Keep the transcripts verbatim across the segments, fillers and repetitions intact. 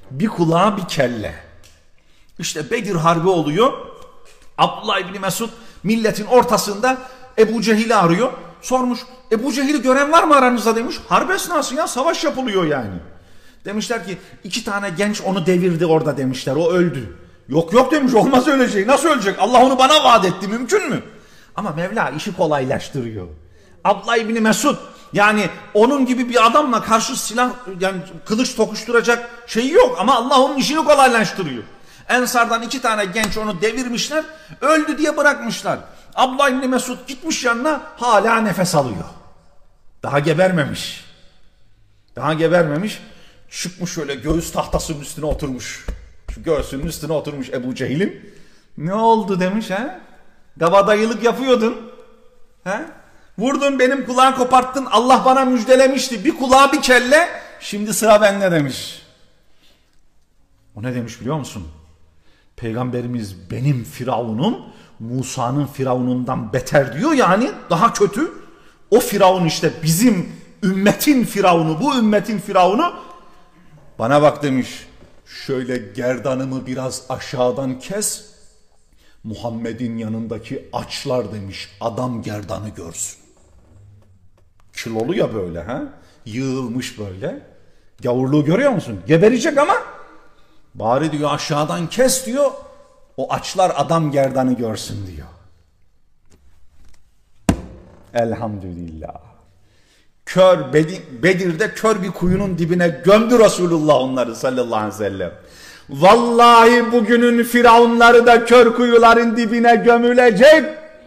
Bir kulağa bir kelle. İşte Bedir Harbi oluyor. Abdullah İbni Mesud milletin ortasında Ebu Cehil'i arıyor. Sormuş, Ebu Cehil'i gören var mı aranızda demiş. Harp esnası ya, savaş yapılıyor yani. Demişler ki iki tane genç onu devirdi orada demişler, o öldü. Yok yok demiş, olmaz öyle şey, nasıl ölecek, Allah onu bana vaat etti, mümkün mü? Ama Mevla işi kolaylaştırıyor. Abdullah İbni Mesud yani onun gibi bir adamla karşı silah yani kılıç tokuşturacak şeyi yok ama Allah onun işini kolaylaştırıyor. Ensardan iki tane genç onu devirmişler, öldü diye bırakmışlar. Abdullah İbni Mesud gitmiş yanına, hala nefes alıyor. Daha gebermemiş. Daha gebermemiş. Çıkmış şöyle göğüs tahtasının üstüne oturmuş. Şu göğsünün üstüne oturmuş Ebu Cehil'in. Ne oldu demiş ha? Gavadayılık yapıyordun. Ha? Vurdun, benim kulağını koparttın, Allah bana müjdelemişti. Bir kulağa bir kelle, şimdi sıra bende demiş. O ne demiş biliyor musun? Peygamberimiz benim Firavun'um Musa'nın Firavun'undan beter diyor, yani daha kötü. O Firavun işte bizim ümmetin Firavun'u, bu ümmetin Firavun'u. Bana bak demiş, şöyle gerdanımı biraz aşağıdan kes, Muhammed'in yanındaki açlar demiş adam gerdanı görsün. Kilolu ya böyle, ha? Yığılmış böyle. Gavurluğu görüyor musun? Geberecek ama bari diyor aşağıdan kes diyor, o açlar adam gerdanı görsün diyor. Elhamdülillah. Kör, Bedir'de kör bir kuyunun dibine gömdü Resulullah onları sallallahu aleyhi ve sellem. Vallahi bugünün firavunları da kör kuyuların dibine gömülecek.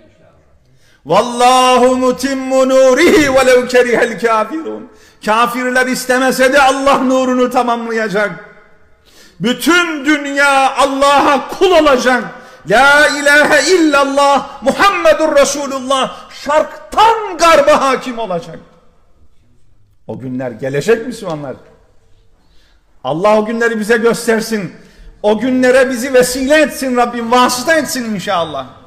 Vallahu mutimmu nurihi velev kerihel kafirun. Kafirler istemese de Allah nurunu tamamlayacak. Bütün dünya Allah'a kul olacak. La ilahe illallah Muhammedur Resulullah şarktan garba hakim olacak. O günler gelecek Müslümanlar. Allah o günleri bize göstersin. O günlere bizi vesile etsin Rabbim, vasıta etsin inşallah.